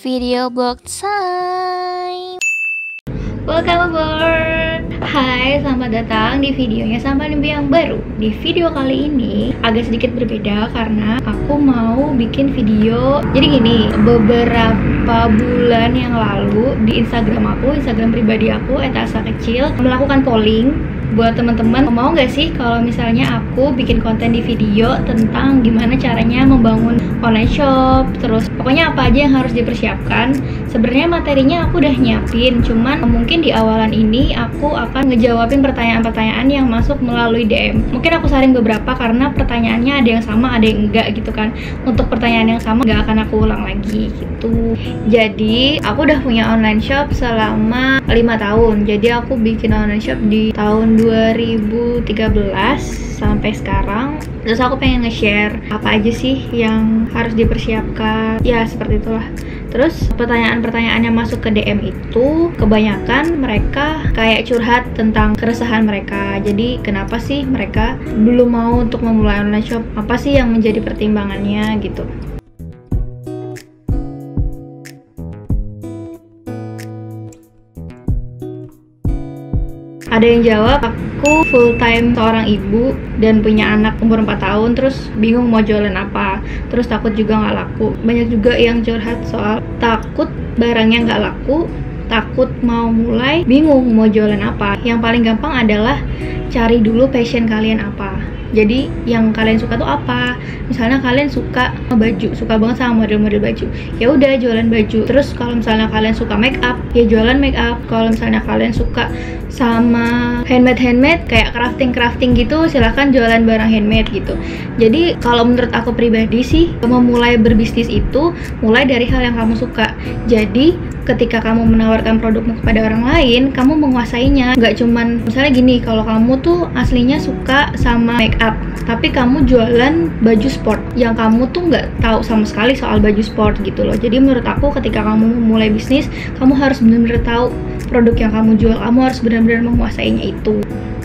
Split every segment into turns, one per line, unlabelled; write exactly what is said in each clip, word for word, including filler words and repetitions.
video blog time.
Welcome aboard. Hai, selamat datang di videonya Sama Nimbi yang baru. Di video kali ini agak sedikit berbeda karena aku mau bikin video. Jadi gini, beberapa bulan yang lalu di Instagram aku, Instagram pribadi aku @asa kecil, melakukan polling buat teman-teman, mau nggak sih kalau misalnya aku bikin konten di video tentang gimana caranya membangun online shop, terus pokoknya apa aja yang harus dipersiapkan. Sebenarnya materinya aku udah nyiapin, cuman mungkin di awalan ini aku akan ngejawabin pertanyaan-pertanyaan yang masuk melalui D M. Mungkin aku saring beberapa karena pertanyaannya ada yang sama, ada yang enggak gitu kan. Untuk pertanyaan yang sama nggak akan aku ulang lagi gitu. Jadi aku udah punya online shop selama lima tahun. Jadi aku bikin online shop di tahun dua ribu tiga belas sampai sekarang. Terus aku pengen nge-share apa aja sih yang harus dipersiapkan, ya seperti itulah. Terus pertanyaan-pertanyaan yang masuk ke D M itu kebanyakan mereka kayak curhat tentang keresahan mereka. Jadi kenapa sih mereka belum mau untuk memulai online shop, apa sih yang menjadi pertimbangannya gitu. Ada yang jawab, aku full time seorang ibu dan punya anak umur empat tahun, terus bingung mau jualan apa, terus takut juga nggak laku. Banyak juga yang curhat soal takut barangnya nggak laku, takut mau mulai, bingung mau jualan apa. Yang paling gampang adalah cari dulu passion kalian apa. Jadi yang kalian suka tuh apa? Misalnya kalian suka baju, suka banget sama model-model baju, ya udah jualan baju. Terus kalau misalnya kalian suka make up, ya jualan make up. Kalau misalnya kalian suka sama handmade handmade kayak crafting crafting gitu, silahkan jualan barang handmade gitu. Jadi kalau menurut aku pribadi sih, memulai berbisnis itu mulai dari hal yang kamu suka. Jadi ketika kamu menawarkan produkmu kepada orang lain, kamu menguasainya. Nggak cuman misalnya gini, kalau kamu tuh aslinya suka sama make up, tapi kamu jualan baju sport yang kamu tuh nggak tahu sama sekali soal baju sport gitu loh. Jadi menurut aku ketika kamu memulai bisnis, kamu harus benar-benar tahu produk yang kamu jual, kamu harus benar-benar menguasainya itu.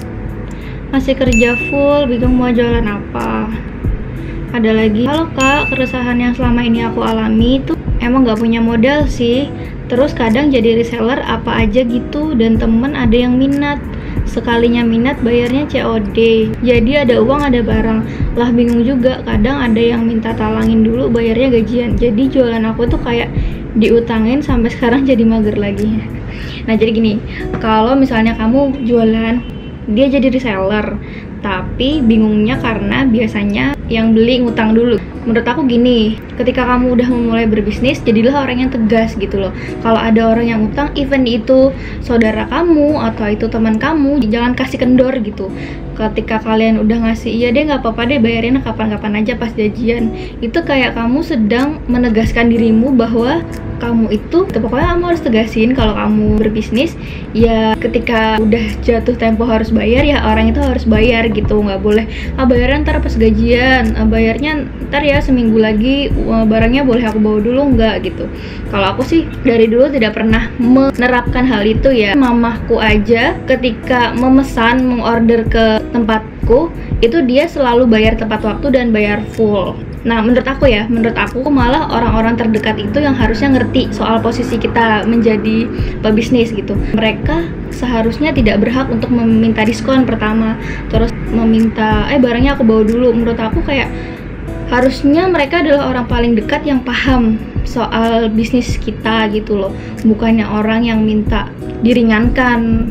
Masih kerja full, bingung mau jualan apa. Ada lagi, halo kak, keresahan yang selama ini aku alami itu emang nggak punya modal sih. Terus kadang jadi reseller apa aja gitu, dan temen ada yang minat. Sekalinya minat bayarnya C O D, jadi ada uang ada barang. Lah bingung juga, kadang ada yang minta talangin dulu bayarnya gajian. Jadi jualan aku tuh kayak diutangin sampai sekarang jadi mager lagi. Nah jadi gini, kalau misalnya kamu jualan, dia jadi reseller, tapi bingungnya karena biasanya yang beli ngutang dulu. Menurut aku gini, ketika kamu udah memulai berbisnis, jadilah orang yang tegas gitu loh. Kalau ada orang yang utang, even itu saudara kamu atau itu teman kamu, jangan kasih kendor gitu. Ketika kalian udah ngasih, iya deh nggak apa-apa deh bayarin kapan-kapan aja pas gajian, itu kayak kamu sedang menegaskan dirimu bahwa kamu itu, pokoknya kamu harus tegasin kalau kamu berbisnis, ya ketika udah jatuh tempo harus bayar, ya orang itu harus bayar gitu. Nggak boleh, ah bayarnya ntar pas gajian, ah bayarnya ntar ya seminggu lagi, barangnya boleh aku bawa dulu, nggak gitu. Kalau aku sih dari dulu tidak pernah menerapkan hal itu ya. Mamahku aja ketika memesan, mengorder ke tempatku, itu dia selalu bayar tepat waktu dan bayar full. Nah menurut aku ya, menurut aku malah orang-orang terdekat itu yang harusnya ngerti soal posisi kita menjadi pebisnis gitu. Mereka seharusnya tidak berhak untuk meminta diskon pertama, terus meminta eh barangnya aku bawa dulu. Menurut aku kayak harusnya mereka adalah orang paling dekat yang paham soal bisnis kita gitu loh, bukannya orang yang minta diringankan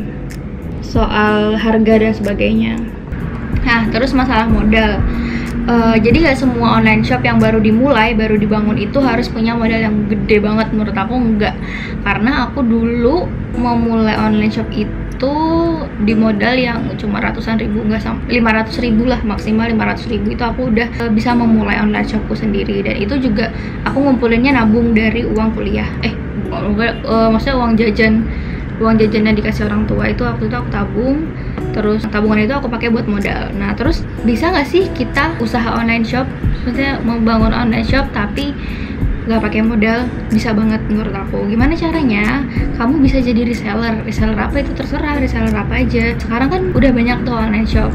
soal harga dan sebagainya. Nah terus masalah modal. Uh, jadi gak semua online shop yang baru dimulai, baru dibangun itu harus punya modal yang gede banget. Menurut aku enggak, karena aku dulu memulai online shop itu di modal yang cuma ratusan ribu, enggak sampai lima ratus ribu lah, maksimal lima ratus ribu itu aku udah uh, bisa memulai online shopku sendiri. Dan itu juga aku ngumpulinnya nabung dari uang kuliah, eh uh, maksudnya uang jajan uang jajan yang dikasih orang tua itu waktu itu aku tabung, terus tabungan itu aku pakai buat modal. Nah terus bisa nggak sih kita usaha online shop, maksudnya membangun online shop tapi nggak pakai modal? Bisa banget menurut aku. Gimana caranya? Kamu bisa jadi reseller. Reseller apa itu terserah, reseller apa aja. Sekarang kan udah banyak tuh online shop,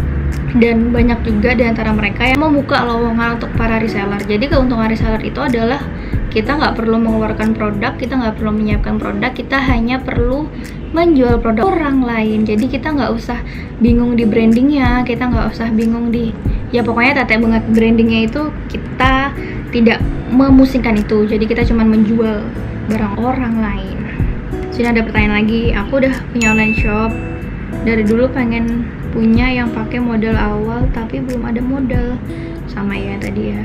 dan banyak juga di antara mereka yang membuka lowongan untuk para reseller. Jadi keuntungan reseller itu adalah Kita nggak perlu mengeluarkan produk, kita nggak perlu menyiapkan produk, kita hanya perlu menjual produk orang lain. Jadi kita nggak usah bingung di brandingnya, kita nggak usah bingung di, ya pokoknya tete banget brandingnya itu kita tidak memusingkan itu. Jadi kita cuma menjual barang orang lain. Sini ada pertanyaan lagi, aku udah punya online shop, dari dulu pengen punya yang pakai modal awal tapi belum ada modal. Sama ya tadi ya,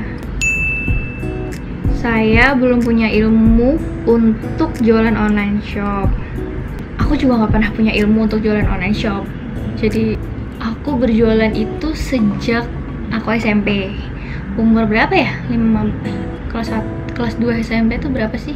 saya belum punya ilmu untuk jualan online shop. Aku juga nggak pernah punya ilmu untuk jualan online shop. Jadi aku berjualan itu sejak aku S M P. Umur berapa ya? lima kelas satu, kelas dua S M P itu berapa sih?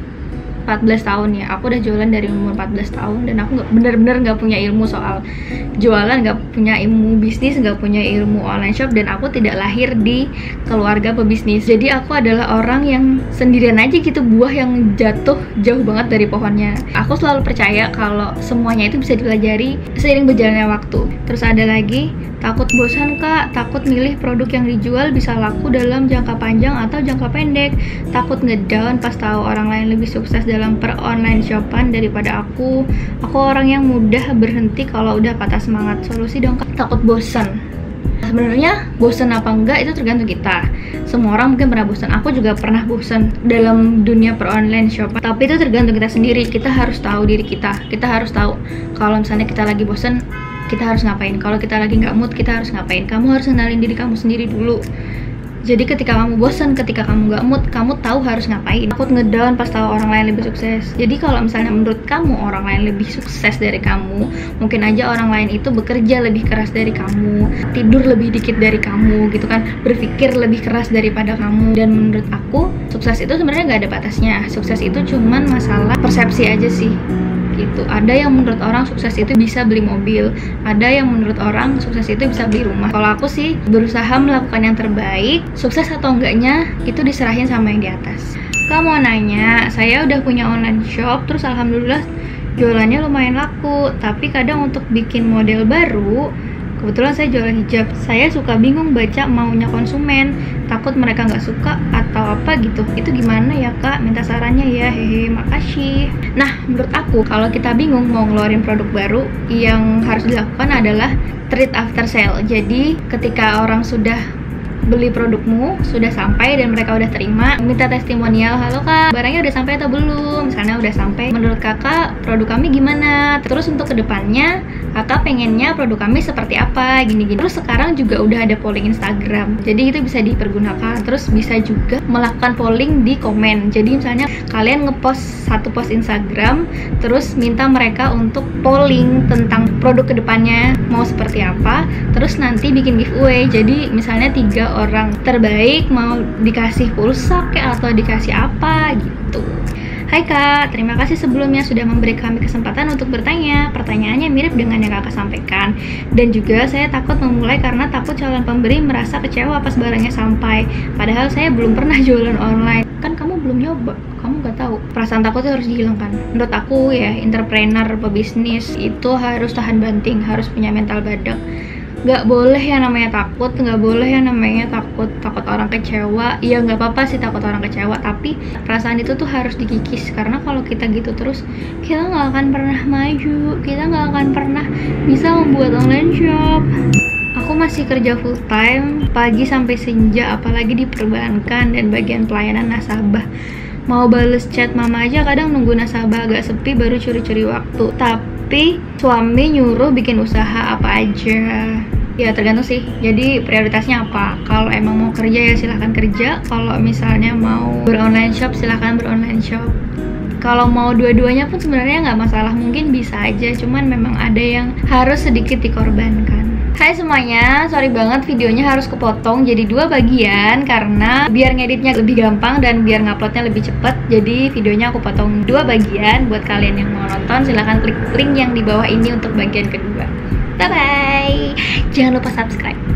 empat belas tahun ya. Aku udah jualan dari umur empat belas tahun dan aku nggak bener-bener nggak punya ilmu soal jualan, nggak punya ilmu bisnis, nggak punya ilmu online shop, dan aku tidak lahir di keluarga pebisnis. Jadi aku adalah orang yang sendirian aja gitu, buah yang jatuh jauh banget dari pohonnya. Aku selalu percaya kalau semuanya itu bisa dipelajari seiring berjalannya waktu. Terus ada lagi, takut bosan kak, takut milih produk yang dijual bisa laku dalam jangka panjang atau jangka pendek, takut ngedown pas tahu orang lain lebih sukses dalam per online shopan daripada aku. Aku orang yang mudah berhenti kalau udah patah semangat. Solusi dong kak. Takut bosan. Sebenarnya bosan apa enggak itu tergantung kita. Semua orang mungkin pernah bosan. Aku juga pernah bosan dalam dunia per online shop. Tapi itu tergantung kita sendiri. Kita harus tahu diri kita. Kita harus tahu kalau misalnya kita lagi bosan, kita harus ngapain. Kalau kita lagi nggak mood, kita harus ngapain. Kamu harus kenalin diri kamu sendiri dulu. Jadi ketika kamu bosan, ketika kamu nggak mood, kamu tahu harus ngapain. Takut ngedown pas tahu orang lain lebih sukses. Jadi kalau misalnya menurut kamu orang lain lebih sukses dari kamu, mungkin aja orang lain itu bekerja lebih keras dari kamu, tidur lebih dikit dari kamu gitu kan, berpikir lebih keras daripada kamu. Dan menurut aku sukses itu sebenarnya nggak ada batasnya. Sukses itu cuman masalah persepsi aja sih gitu. Ada yang menurut orang sukses itu bisa beli mobil, ada yang menurut orang sukses itu bisa beli rumah. Kalau aku sih berusaha melakukan yang terbaik. Sukses atau enggaknya itu diserahin sama yang di atas. Kamu mau nanya, saya udah punya online shop, terus alhamdulillah jualannya lumayan laku, tapi kadang untuk bikin model baru, kebetulan saya jualan hijab, saya suka bingung baca maunya konsumen, takut mereka nggak suka atau apa gitu. Itu gimana ya kak? Minta sarannya ya, hehe, makasih. Nah, menurut aku kalau kita bingung mau ngeluarin produk baru, yang harus dilakukan adalah treat after sale. Jadi ketika orang sudah beli produkmu, sudah sampai dan mereka udah terima, minta testimonial, halo kak, barangnya udah sampai atau belum? Misalnya udah sampai, menurut kakak produk kami gimana? Terus untuk kedepannya kakak pengennya produk kami seperti apa, gini-gini. Terus sekarang juga udah ada polling Instagram, jadi itu bisa dipergunakan. Terus bisa juga melakukan polling di komen. Jadi misalnya kalian ngepost satu post Instagram, terus minta mereka untuk polling tentang produk kedepannya mau seperti apa, terus nanti bikin giveaway. Jadi misalnya tiga orang terbaik mau dikasih pulsa kayak atau dikasih apa gitu. Hai kak, terima kasih sebelumnya sudah memberi kami kesempatan untuk bertanya. Pertanyaannya mirip dengan yang kakak sampaikan. Dan juga saya takut memulai karena takut calon pemberi merasa kecewa pas barangnya sampai. Padahal saya belum pernah jualan online. Kan kamu belum nyoba, kamu gak tahu. Perasaan takut itu harus dihilangkan. Menurut aku ya, entrepreneur, pebisnis itu harus tahan banting, harus punya mental badak. Gak boleh yang namanya takut, gak boleh yang namanya takut takut orang kecewa. Ya gak apa-apa sih takut orang kecewa, tapi perasaan itu tuh harus dikikis. Karena kalau kita gitu terus, kita gak akan pernah maju, kita gak akan pernah bisa membuat online shop. Aku masih kerja full time, pagi sampai senja, apalagi di perbankan dan bagian pelayanan nasabah. Mau bales chat mama aja kadang nunggu nasabah agak sepi baru curi-curi waktu. Tapi suami nyuruh bikin usaha apa aja. Ya tergantung sih, jadi prioritasnya apa. Kalau emang mau kerja ya silahkan kerja. Kalau misalnya mau beronline shop silahkan beronline shop. Kalau mau dua-duanya pun sebenarnya nggak masalah, mungkin bisa aja. Cuman memang ada yang harus sedikit dikorbankan. Hai semuanya, sorry banget videonya harus kepotong jadi dua bagian karena biar ngeditnya lebih gampang dan biar nguploadnya lebih cepet. Jadi videonya aku potong dua bagian. Buat kalian yang mau nonton silahkan klik link yang di bawah ini untuk bagian kedua. Bye bye. Jangan lupa subscribe.